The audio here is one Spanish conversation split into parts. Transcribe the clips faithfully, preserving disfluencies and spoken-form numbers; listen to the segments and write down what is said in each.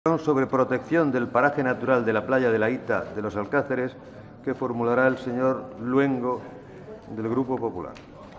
Sobre protección del paraje natural de la playa de la Ita de los Alcázares, que formulará el señor Luengo, del Grupo Popular.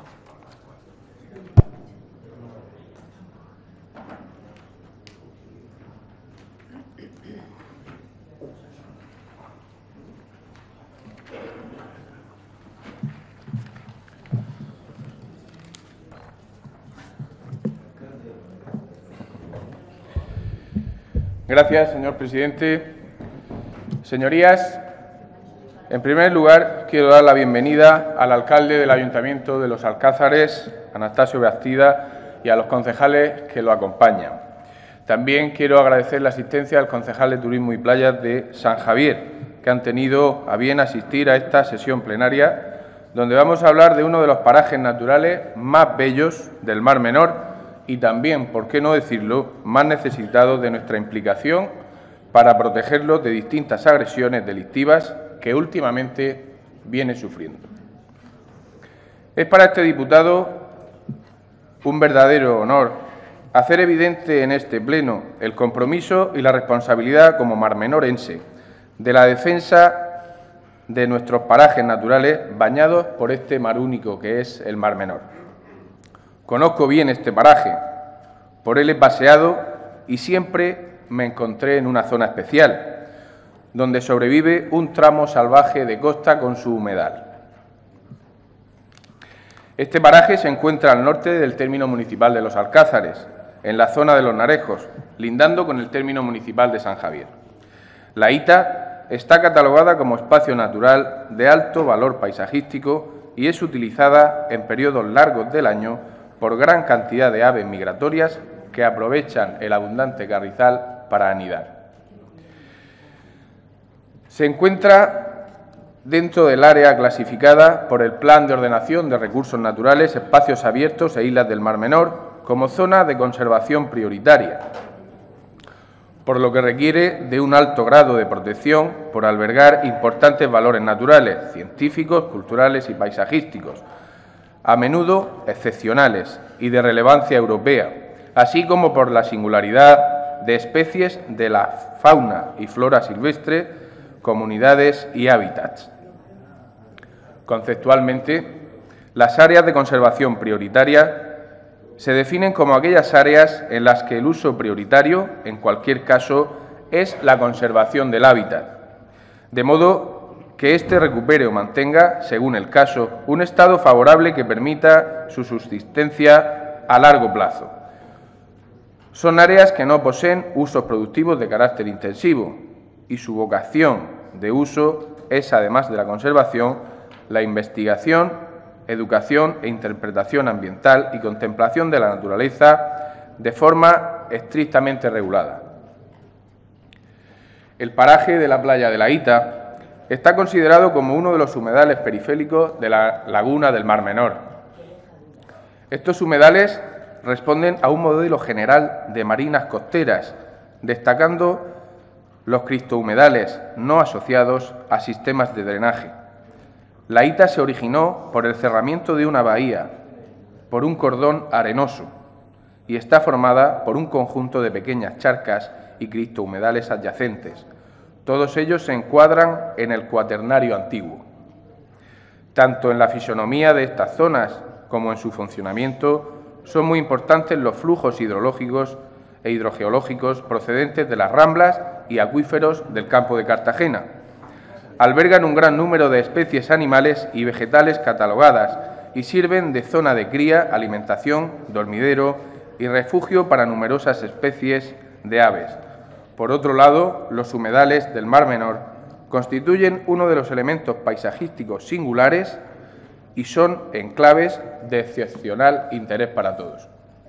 Gracias, señor presidente. Señorías, en primer lugar, quiero dar la bienvenida al alcalde del Ayuntamiento de Los Alcázares, Anastasio Bastida, y a los concejales que lo acompañan. También quiero agradecer la asistencia al concejal de Turismo y Playas de San Javier, que han tenido a bien asistir a esta sesión plenaria, donde vamos a hablar de uno de los parajes naturales más bellos del Mar Menor y también, por qué no decirlo, más necesitados de nuestra implicación para protegerlos de distintas agresiones delictivas que últimamente viene sufriendo. Es para este diputado un verdadero honor hacer evidente en este pleno el compromiso y la responsabilidad como marmenorense de la defensa de nuestros parajes naturales bañados por este mar único que es el Mar Menor. Conozco bien este paraje, por él he paseado y siempre me encontré en una zona especial, donde sobrevive un tramo salvaje de costa con su humedal. Este paraje se encuentra al norte del término municipal de Los Alcázares, en la zona de Los Narejos, lindando con el término municipal de San Javier. La Ita está catalogada como espacio natural de alto valor paisajístico y es utilizada en periodos largos del año por gran cantidad de aves migratorias que aprovechan el abundante carrizal para anidar. Se encuentra dentro del área clasificada por el Plan de Ordenación de Recursos Naturales, Espacios Abiertos e Islas del Mar Menor como zona de conservación prioritaria, por lo que requiere de un alto grado de protección por albergar importantes valores naturales, científicos, culturales y paisajísticos, a menudo excepcionales y de relevancia europea, así como por la singularidad de especies de la fauna y flora silvestre, comunidades y hábitats. Conceptualmente, las áreas de conservación prioritaria se definen como aquellas áreas en las que el uso prioritario, en cualquier caso, es la conservación del hábitat, de modo que éste recupere o mantenga, según el caso, un estado favorable que permita su subsistencia a largo plazo. Son áreas que no poseen usos productivos de carácter intensivo y su vocación de uso es, además de la conservación, la investigación, educación e interpretación ambiental y contemplación de la naturaleza de forma estrictamente regulada. El paraje de la playa de la Ita está considerado como uno de los humedales periféricos de la laguna del Mar Menor. Estos humedales responden a un modelo general de marinas costeras, destacando los cristohumedales no asociados a sistemas de drenaje. La Ita se originó por el cerramiento de una bahía, por un cordón arenoso, y está formada por un conjunto de pequeñas charcas y cristohumedales adyacentes. Todos ellos se encuadran en el Cuaternario antiguo. Tanto en la fisonomía de estas zonas como en su funcionamiento son muy importantes los flujos hidrológicos e hidrogeológicos procedentes de las ramblas y acuíferos del campo de Cartagena. Albergan un gran número de especies animales y vegetales catalogadas y sirven de zona de cría, alimentación, dormidero y refugio para numerosas especies de aves. Por otro lado, los humedales del Mar Menor constituyen uno de los elementos paisajísticos singulares y son enclaves de excepcional interés para todos.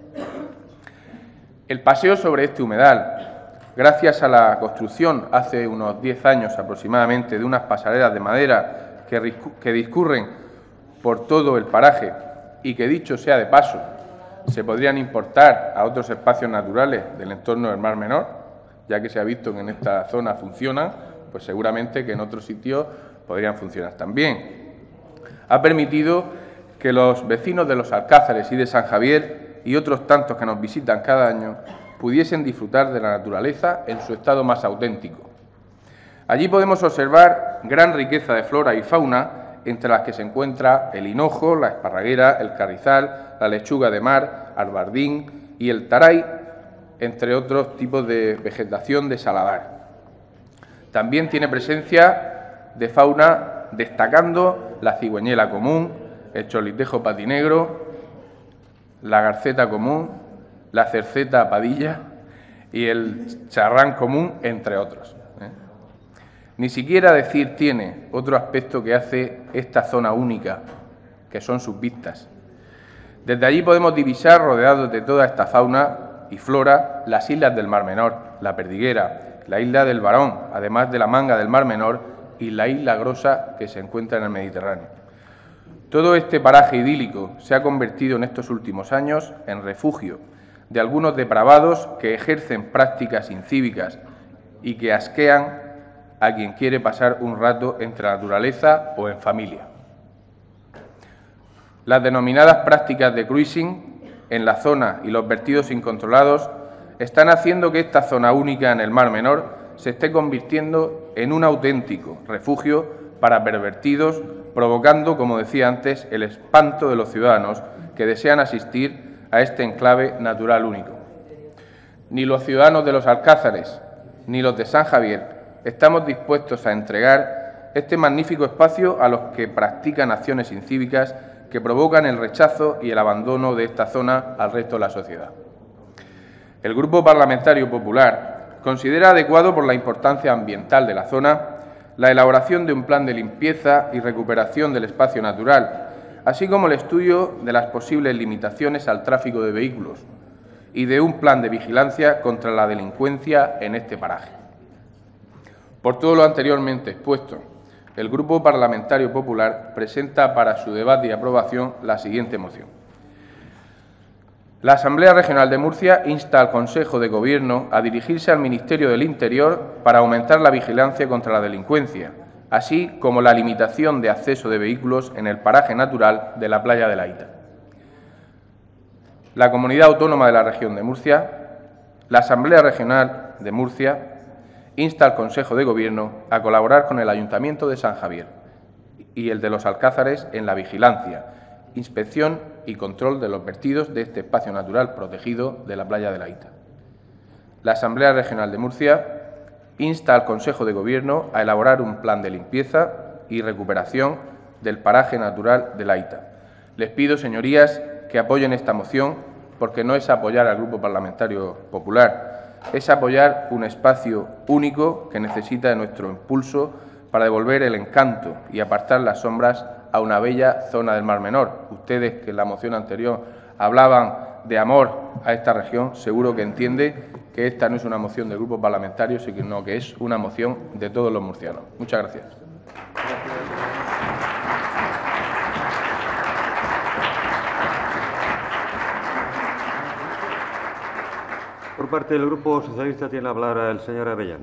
El paseo sobre este humedal, gracias a la construcción hace unos diez años aproximadamente de unas pasarelas de madera que, que discurren por todo el paraje y que, dicho sea de paso, se podrían importar a otros espacios naturales del entorno del Mar Menor, ya que se ha visto que en esta zona funcionan, pues seguramente que en otros sitios podrían funcionar también. Ha permitido que los vecinos de Los Alcázares y de San Javier y otros tantos que nos visitan cada año pudiesen disfrutar de la naturaleza en su estado más auténtico. Allí podemos observar gran riqueza de flora y fauna, entre las que se encuentra el hinojo, la esparraguera, el carrizal, la lechuga de mar, albardín y el taray, entre otros tipos de vegetación de saladar. También tiene presencia de fauna destacando la cigüeñela común, el cholitejo patinegro, la garceta común, la cerceta padilla y el charrán común, entre otros. ¿eh? Ni siquiera decir tiene otro aspecto que hace esta zona única, que son sus vistas. Desde allí podemos divisar, rodeados de toda esta fauna y flora, las islas del Mar Menor, la Perdiguera, la isla del Barón, además de la Manga del Mar Menor y la isla Grosa, que se encuentra en el Mediterráneo. Todo este paraje idílico se ha convertido en estos últimos años en refugio de algunos depravados que ejercen prácticas incívicas y que asquean a quien quiere pasar un rato entre la naturaleza o en familia. Las denominadas prácticas de cruising en la zona y los vertidos incontrolados están haciendo que esta zona única en el Mar Menor se esté convirtiendo en un auténtico refugio para pervertidos, provocando, como decía antes, el espanto de los ciudadanos que desean asistir a este enclave natural único. Ni los ciudadanos de los Alcázares ni los de San Javier estamos dispuestos a entregar este magnífico espacio a los que practican acciones incívicas que provocan el rechazo y el abandono de esta zona al resto de la sociedad. El Grupo Parlamentario Popular considera adecuado, por la importancia ambiental de la zona, la elaboración de un plan de limpieza y recuperación del espacio natural, así como el estudio de las posibles limitaciones al tráfico de vehículos y de un plan de vigilancia contra la delincuencia en este paraje. Por todo lo anteriormente expuesto, el Grupo Parlamentario Popular presenta para su debate y aprobación la siguiente moción. La Asamblea Regional de Murcia insta al Consejo de Gobierno a dirigirse al Ministerio del Interior para aumentar la vigilancia contra la delincuencia, así como la limitación de acceso de vehículos en el paraje natural de la playa de la Hita. La Comunidad Autónoma de la Región de Murcia, la Asamblea Regional de Murcia, insta al Consejo de Gobierno a colaborar con el Ayuntamiento de San Javier y el de los Alcázares en la vigilancia, inspección y control de los vertidos de este espacio natural protegido de la playa de la Hita. La Asamblea Regional de Murcia insta al Consejo de Gobierno a elaborar un plan de limpieza y recuperación del paraje natural de la Hita. Les pido, señorías, que apoyen esta moción, porque no es apoyar al Grupo Parlamentario Popular, es apoyar un espacio único que necesita de nuestro impulso para devolver el encanto y apartar las sombras a una bella zona del Mar Menor. Ustedes, que en la moción anterior hablaban de amor a esta región, seguro que entienden que esta no es una moción del Grupo Parlamentario, sino que es una moción de todos los murcianos. Muchas gracias. Por parte del Grupo Socialista tiene la palabra el señor Avellán.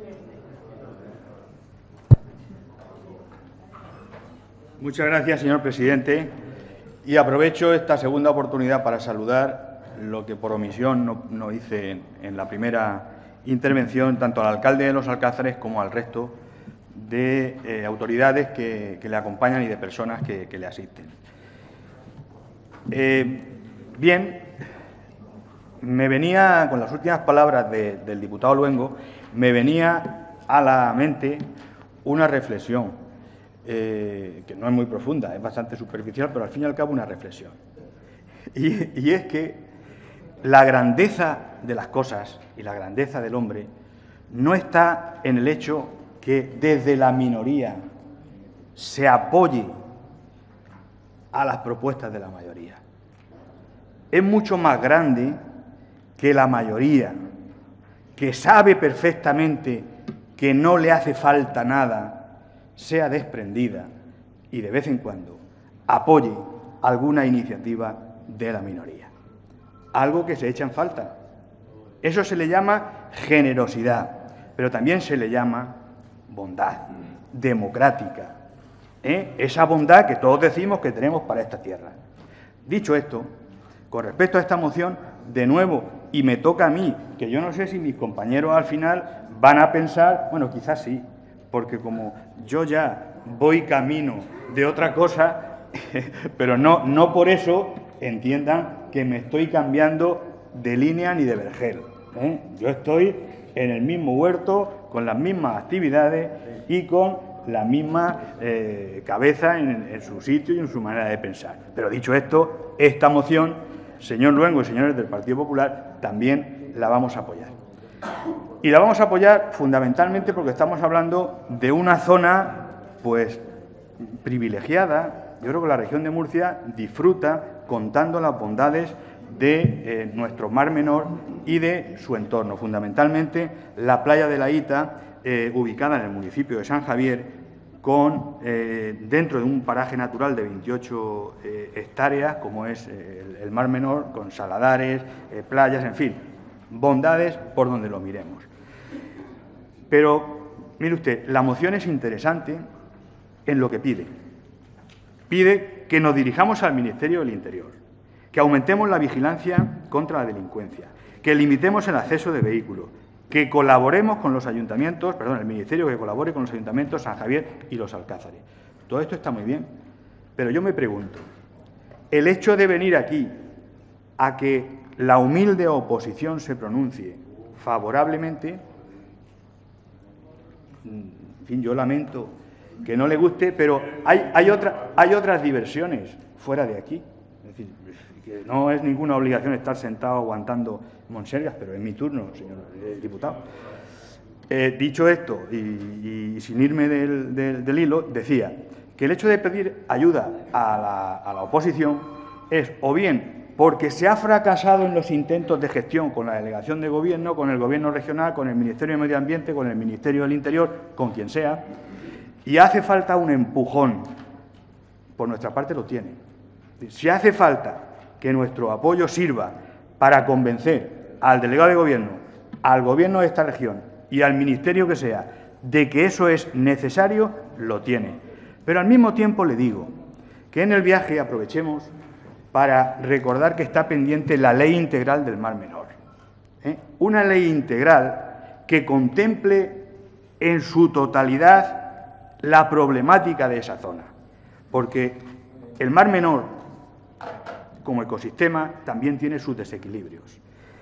Muchas gracias, señor presidente. Y aprovecho esta segunda oportunidad para saludar lo que por omisión no, no hice en, en la primera intervención, tanto al alcalde de Los Alcázares como al resto de eh, autoridades que, que le acompañan y de personas que, que le asisten. Eh, bien, me venía, con las últimas palabras de, del diputado Luengo, me venía a la mente una reflexión, eh, que no es muy profunda, es bastante superficial, pero al fin y al cabo una reflexión. Y, y es que la grandeza de las cosas y la grandeza del hombre no está en el hecho que desde la minoría se apoye a las propuestas de la mayoría. Es mucho más grande que la mayoría, que sabe perfectamente que no le hace falta nada, sea desprendida y de vez en cuando apoye alguna iniciativa de la minoría. Algo que se echa en falta. Eso se le llama generosidad, pero también se le llama bondad democrática, ¿eh? Esa bondad que todos decimos que tenemos para esta tierra. Dicho esto, con respecto a esta moción, de nuevo y me toca a mí, que yo no sé si mis compañeros al final van a pensar, bueno, quizás sí, porque como yo ya voy camino de otra cosa, pero no, no por eso entiendan que me estoy cambiando de línea ni de vergel, ¿eh? Yo estoy en el mismo huerto, con las mismas actividades y con la misma eh, cabeza en, en su sitio y en su manera de pensar. Pero dicho esto, esta moción, señor Luengo y señores del Partido Popular, también la vamos a apoyar. Y la vamos a apoyar fundamentalmente porque estamos hablando de una zona, pues, privilegiada. Yo creo que la región de Murcia disfruta contando las bondades de eh, nuestro Mar Menor y de su entorno, fundamentalmente la playa de la Hita, eh, ubicada en el municipio de San Javier, con, eh, dentro de un paraje natural de veintiocho eh, hectáreas, como es eh, el, el Mar Menor, con saladares, eh, playas, en fin, bondades por donde lo miremos. Pero, mire usted, la moción es interesante en lo que pide. Pide que nos dirijamos al Ministerio del Interior, que aumentemos la vigilancia contra la delincuencia, que limitemos el acceso de vehículos, que colaboremos con los ayuntamientos, perdón, el Ministerio que colabore con los ayuntamientos San Javier y los Alcázares. Todo esto está muy bien, pero yo me pregunto, el hecho de venir aquí a que la humilde oposición se pronuncie favorablemente, en fin, yo lamento que no le guste, pero hay, hay, otra, hay otras diversiones fuera de aquí. Es decir, que no es ninguna obligación estar sentado aguantando monsergas, pero es mi turno, señor eh, diputado. Eh, dicho esto, y, y sin irme del, del, del hilo, decía que el hecho de pedir ayuda a la, a la oposición es o bien porque se ha fracasado en los intentos de gestión con la delegación de gobierno, con el gobierno regional, con el Ministerio de Medio Ambiente, con el Ministerio del Interior, con quien sea, y hace falta un empujón. Por nuestra parte lo tiene. Si hace falta que nuestro apoyo sirva para convencer al delegado de gobierno, al gobierno de esta región y al ministerio que sea de que eso es necesario, lo tiene. Pero al mismo tiempo le digo que en el viaje aprovechemos para recordar que está pendiente la Ley Integral del Mar Menor. ¿eh? Una ley integral que contemple en su totalidad la problemática de esa zona, porque el Mar Menor, como ecosistema, también tiene sus desequilibrios.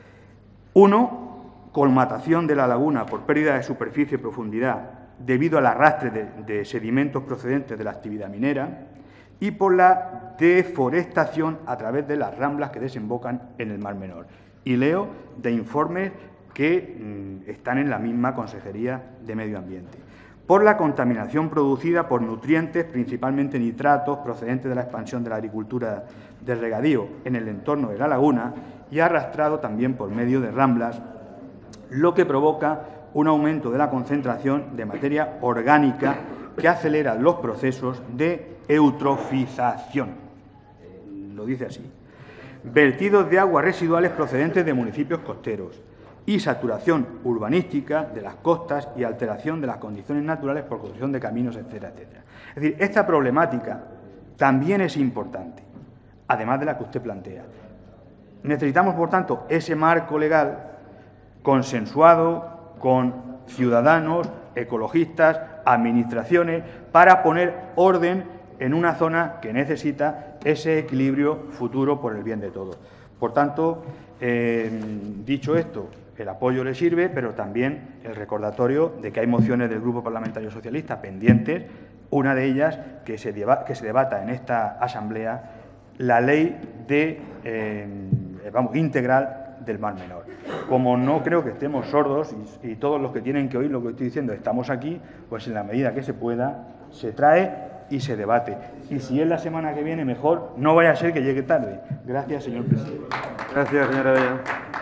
Uno, colmatación de la laguna por pérdida de superficie y profundidad debido al arrastre de, de sedimentos procedentes de la actividad minera y por la deforestación a través de las ramblas que desembocan en el Mar Menor. Y leo de informes que mmm, están en la misma Consejería de Medio Ambiente. Por la contaminación producida por nutrientes, principalmente nitratos, procedentes de la expansión de la agricultura del regadío en el entorno de la laguna y arrastrado también por medio de ramblas, lo que provoca un aumento de la concentración de materia orgánica que acelera los procesos de eutrofización. Lo dice así. Vertidos de aguas residuales procedentes de municipios costeros y saturación urbanística de las costas y alteración de las condiciones naturales por construcción de caminos, etcétera, etcétera. Es decir, esta problemática también es importante, además de la que usted plantea. Necesitamos, por tanto, ese marco legal consensuado con ciudadanos, ecologistas, administraciones, para poner orden en una zona que necesita ese equilibrio futuro por el bien de todos. Por tanto, eh, dicho esto, el apoyo le sirve, pero también el recordatorio de que hay mociones del Grupo Parlamentario Socialista pendientes, una de ellas que se, deba, que se debata en esta Asamblea, la ley de, eh, vamos, integral del Mar Menor. Como no creo que estemos sordos y, y todos los que tienen que oír lo que estoy diciendo estamos aquí, pues en la medida que se pueda, se trae y se debate. Y si es la semana que viene, mejor, no vaya a ser que llegue tarde. Gracias, señor presidente. Gracias, señora Bella.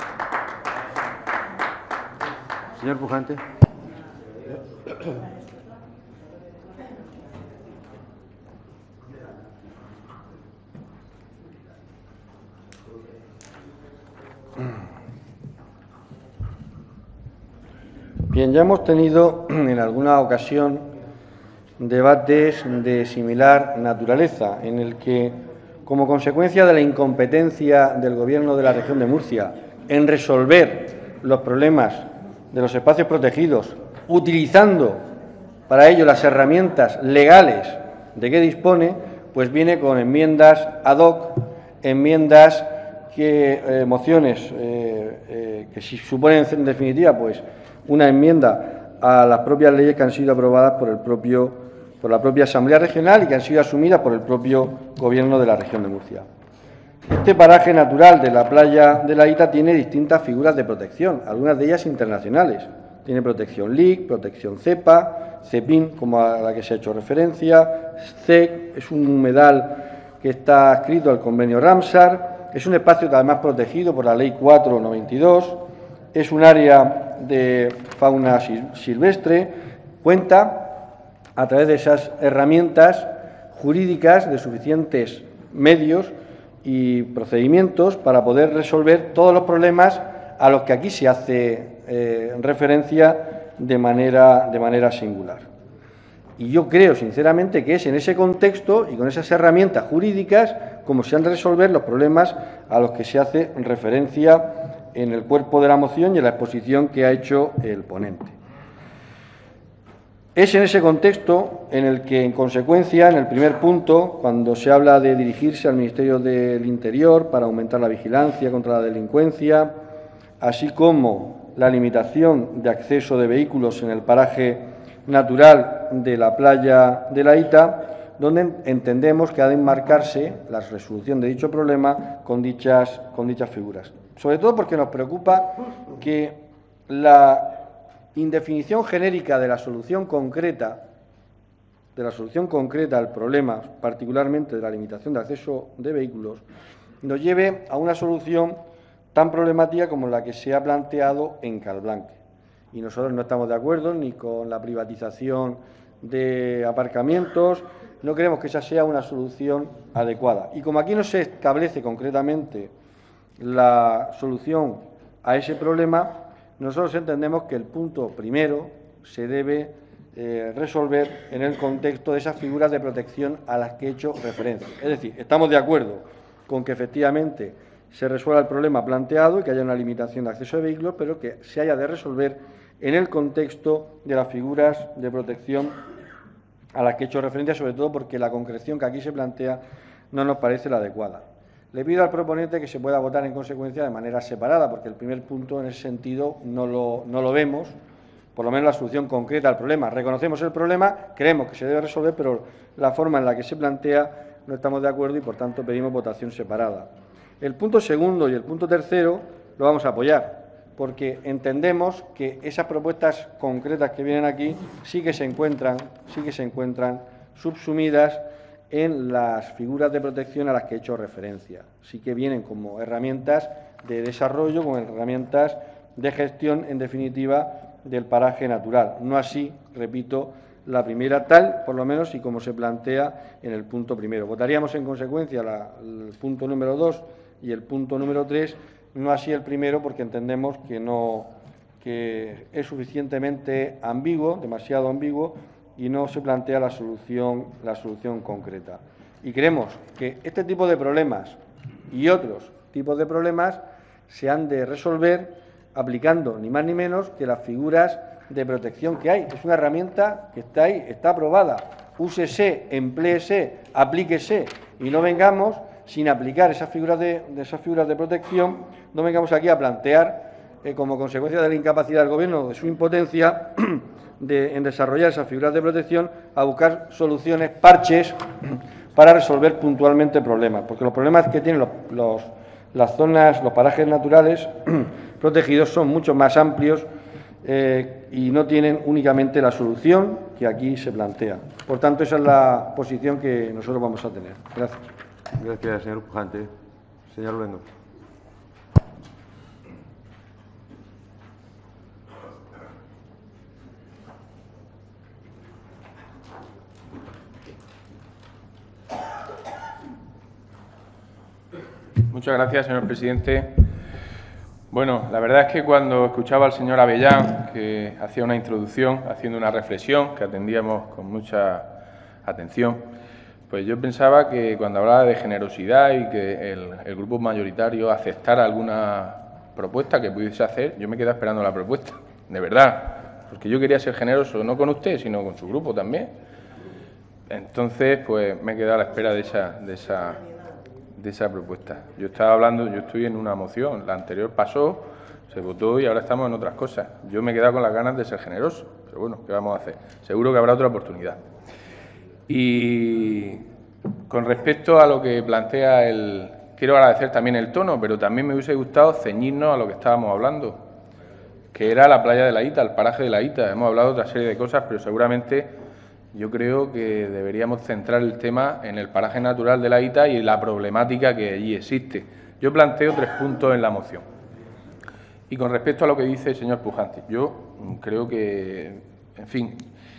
Señor Pujante. Bien, ya hemos tenido en alguna ocasión debates de similar naturaleza, en el que, como consecuencia de la incompetencia del Gobierno de la región de Murcia, en resolver los problemas de los espacios protegidos, utilizando para ello las herramientas legales de que dispone, pues viene con enmiendas ad hoc, enmiendas que, eh, mociones eh, eh, que si suponen en definitiva pues una enmienda a las propias leyes que han sido aprobadas por el propio, por la propia Asamblea Regional y que han sido asumidas por el propio Gobierno de la región de Murcia. Este paraje natural de la playa de la Hita tiene distintas figuras de protección, algunas de ellas internacionales. Tiene protección L I C, protección CEPA, CEPIN, como a la que se ha hecho referencia, C E C, es un humedal que está adscrito al convenio Ramsar, es un espacio además protegido por la Ley cuatro noventa y dos, es un área de fauna silvestre, cuenta a través de esas herramientas jurídicas de suficientes medios y procedimientos para poder resolver todos los problemas a los que aquí se hace eh, referencia de manera, de manera singular. Y yo creo, sinceramente, que es en ese contexto y con esas herramientas jurídicas como se han de resolver los problemas a los que se hace referencia en el cuerpo de la moción y en la exposición que ha hecho el ponente. Es en ese contexto en el que, en consecuencia, en el primer punto, cuando se habla de dirigirse al Ministerio del Interior para aumentar la vigilancia contra la delincuencia, así como la limitación de acceso de vehículos en el paraje natural de la playa de la Hita, donde entendemos que ha de enmarcarse la resolución de dicho problema con dichas, con dichas figuras. Sobre todo porque nos preocupa que la indefinición genérica de la solución concreta, de la solución concreta al problema, particularmente de la limitación de acceso de vehículos, nos lleve a una solución tan problemática como la que se ha planteado en Calblanque. Y nosotros no estamos de acuerdo ni con la privatización de aparcamientos, no creemos que esa sea una solución adecuada. Y como aquí no se establece concretamente la solución a ese problema, nosotros entendemos que el punto primero se debe eh, resolver en el contexto de esas figuras de protección a las que he hecho referencia. Es decir, estamos de acuerdo con que efectivamente se resuelva el problema planteado y que haya una limitación de acceso de vehículos, pero que se haya de resolver en el contexto de las figuras de protección a las que he hecho referencia, sobre todo porque la concreción que aquí se plantea no nos parece la adecuada. Le pido al proponente que se pueda votar en consecuencia de manera separada, porque el primer punto en ese sentido no lo, no lo vemos, por lo menos la solución concreta al problema. Reconocemos el problema, creemos que se debe resolver, pero la forma en la que se plantea no estamos de acuerdo y, por tanto, pedimos votación separada. El punto segundo y el punto tercero lo vamos a apoyar, porque entendemos que esas propuestas concretas que vienen aquí sí que se encuentran, sí que se encuentran subsumidas en las figuras de protección a las que he hecho referencia. Sí que vienen como herramientas de desarrollo, como herramientas de gestión, en definitiva, del paraje natural. No así, repito, la primera tal, por lo menos, y como se plantea en el punto primero. Votaríamos en consecuencia la, el punto número dos y el punto número tres, no así el primero, porque entendemos que, no, que es suficientemente ambiguo, demasiado ambiguo, y no se plantea la solución, la solución concreta. Y creemos que este tipo de problemas y otros tipos de problemas se han de resolver aplicando ni más ni menos que las figuras de protección que hay. Es una herramienta que está ahí, está aprobada. Úsese, empléese, aplíquese y no vengamos sin aplicar esas figuras de, de esas figuras de protección, no vengamos aquí a plantear eh, como consecuencia de la incapacidad del Gobierno, de su impotencia de, en desarrollar esas figuras de protección, a buscar soluciones, parches, para resolver puntualmente problemas, porque los problemas que tienen los, los, las zonas, los parajes naturales protegidos son mucho más amplios eh, y no tienen únicamente la solución que aquí se plantea. Por tanto, esa es la posición que nosotros vamos a tener. Gracias. Gracias, señor Pujante. Señor Luengo. Muchas gracias, señor presidente. Bueno, la verdad es que cuando escuchaba al señor Avellán, que hacía una introducción, haciendo una reflexión que atendíamos con mucha atención, pues yo pensaba que cuando hablaba de generosidad y que el, el grupo mayoritario aceptara alguna propuesta que pudiese hacer, yo me quedé esperando la propuesta, de verdad, porque yo quería ser generoso, no con usted, sino con su grupo también. Entonces, pues me he quedado a la espera de esa, de esa, de esa propuesta. Yo estaba hablando, yo estoy en una moción, la anterior pasó, se votó y ahora estamos en otras cosas. Yo me he quedado con las ganas de ser generoso, pero bueno, ¿qué vamos a hacer? Seguro que habrá otra oportunidad. Y con respecto a lo que plantea el... Quiero agradecer también el tono, pero también me hubiese gustado ceñirnos a lo que estábamos hablando, que era la playa de la Hita, el paraje de la Hita. Hemos hablado de otra serie de cosas, pero seguramente yo creo que deberíamos centrar el tema en el paraje natural de la Hita y en la problemática que allí existe. Yo planteo tres puntos en la moción. Y con respecto a lo que dice el señor Pujante, yo creo que, en fin,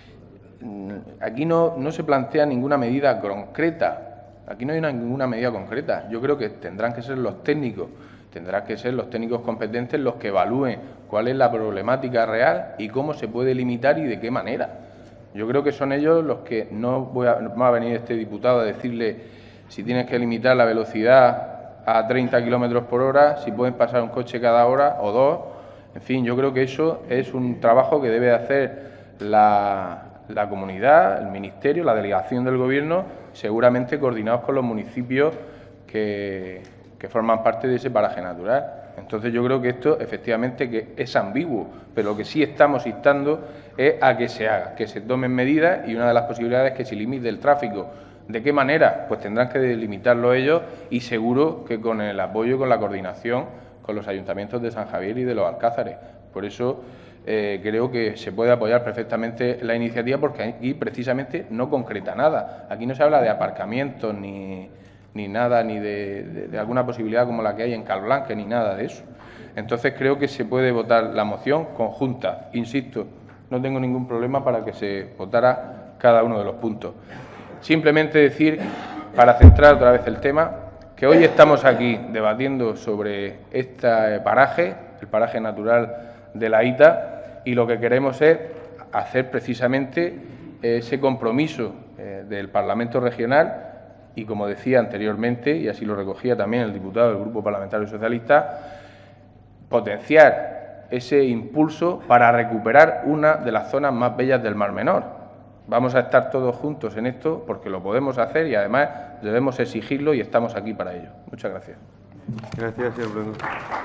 aquí no, no se plantea ninguna medida concreta. Aquí no hay una, ninguna medida concreta. Yo creo que tendrán que ser los técnicos, tendrán que ser los técnicos competentes los que evalúen cuál es la problemática real y cómo se puede limitar y de qué manera. Yo creo que son ellos los que no, voy a, no va a venir este diputado a decirle si tienes que limitar la velocidad a treinta kilómetros por hora, si pueden pasar un coche cada hora o dos. En fin, yo creo que eso es un trabajo que debe hacer la, la comunidad, el Ministerio, la delegación del Gobierno, seguramente coordinados con los municipios que, que forman parte de ese paraje natural. Entonces yo creo que esto efectivamente que es ambiguo, pero lo que sí estamos instando es a que se haga, que se tomen medidas y una de las posibilidades es que se limite el tráfico. ¿De qué manera? Pues tendrán que delimitarlo ellos y seguro que con el apoyo y con la coordinación con los ayuntamientos de San Javier y de los Alcázares. Por eso eh, creo que se puede apoyar perfectamente la iniciativa porque aquí precisamente no concreta nada. Aquí no se habla de aparcamientos ni, ni nada, ni de, de, de alguna posibilidad como la que hay en Calblanque, ni nada de eso. Entonces creo que se puede votar la moción conjunta. Insisto, no tengo ningún problema para que se votara cada uno de los puntos. Simplemente decir, para centrar otra vez el tema, que hoy estamos aquí debatiendo sobre este paraje, el paraje natural de la Hita, y lo que queremos es hacer precisamente ese compromiso eh, del Parlamento Regional y, como decía anteriormente, y así lo recogía también el diputado del Grupo Parlamentario Socialista, potenciar ese impulso para recuperar una de las zonas más bellas del Mar Menor. Vamos a estar todos juntos en esto porque lo podemos hacer y además debemos exigirlo y estamos aquí para ello. Muchas gracias. Gracias, señor Luengo.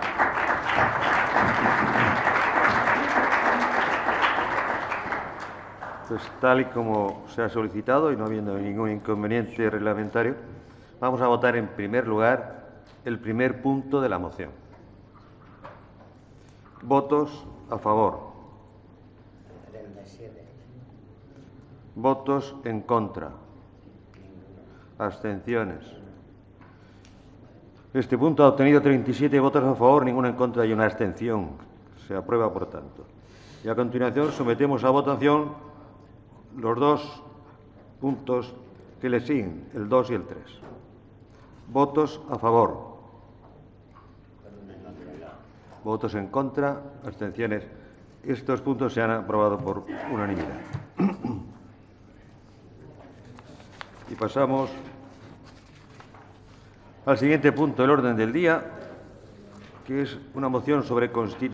Pues tal y como se ha solicitado y no habiendo ningún inconveniente reglamentario, vamos a votar en primer lugar el primer punto de la moción. Votos a favor. Votos en contra. Abstenciones. Este punto ha obtenido treinta y siete votos a favor, ninguno en contra y una abstención. Se aprueba, por tanto. Y a continuación sometemos a votación los dos puntos que le siguen, el dos y el tres. Votos a favor. Votos en contra. Abstenciones. Estos puntos se han aprobado por unanimidad. Y pasamos al siguiente punto del orden del día, que es una moción sobre constitución.